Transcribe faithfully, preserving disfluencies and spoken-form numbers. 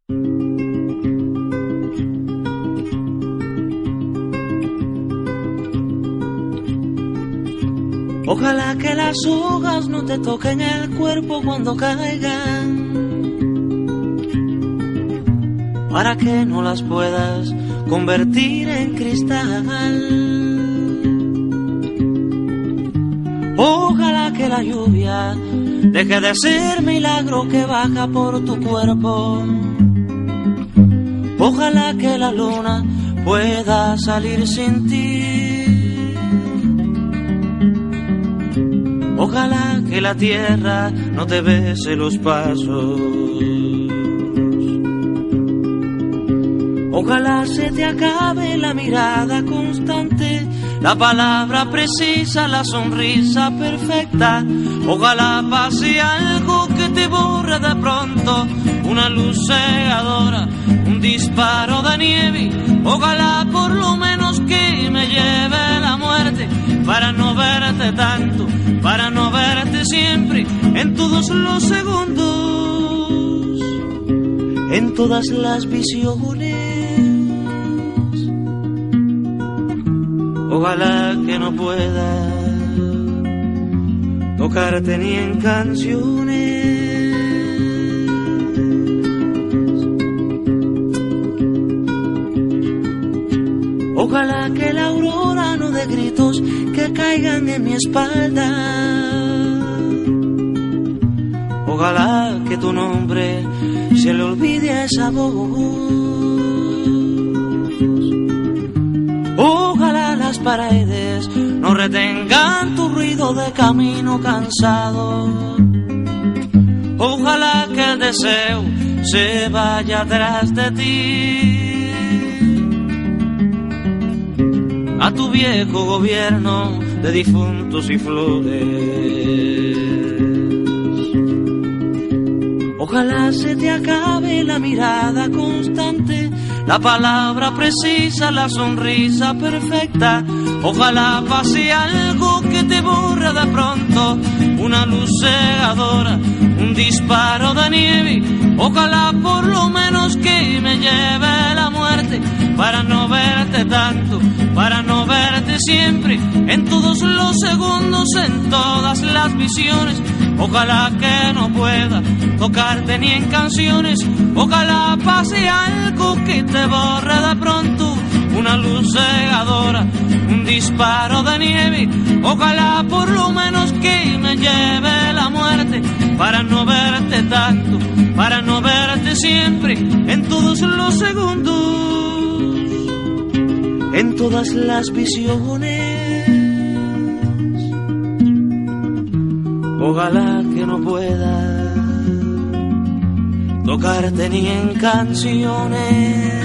Ojalá que las hojas no te toquen el cuerpo cuando caigan, para que no las puedas convertir en cristal. Ojalá que la lluvia deje de ser milagro que baja por tu cuerpo. Ojalá que la luna pueda salir sin ti. Ojalá que la tierra no te bese los pasos. Ojalá se te acabe la mirada constante, la palabra precisa, la sonrisa perfecta. Ojalá pase algo que te borre de pronto, una luz cegadora, un disparo de nieve. Ojalá por lo menos que me lleve la muerte, para no verte tanto, para no verte siempre, en todos los segundos, en todas las visiones. Ojalá que no pueda tocarte ni en canciones. Ojalá que la aurora no dé gritos que caigan en mi espalda. Ojalá que tu nombre se le olvide a esa voz. Ojalá las paredes no retengan tu ruido de camino cansado. Ojalá que el deseo se vaya atrás de ti, a tu viejo gobierno de difuntos y flores. Ojalá se te acabe la mirada constante, la palabra precisa, la sonrisa perfecta. Ojalá pase algo que te borre de pronto, una luz cegadora, un disparo de nieve. Ojalá por lo menos que me lleve la muerte, para no verte tanto, para no verte siempre, en todos los segundos, en todas las visiones. Ojalá que no pueda tocarte ni en canciones. Ojalá pase algo que te borre de pronto, una luz cegadora, un disparo de nieve. Ojalá por lo menos que me lleve la muerte, para no verte tanto, para no verte siempre, en todos los segundos, en todas las visiones. Ojalá que no pueda tocarte ni en canciones.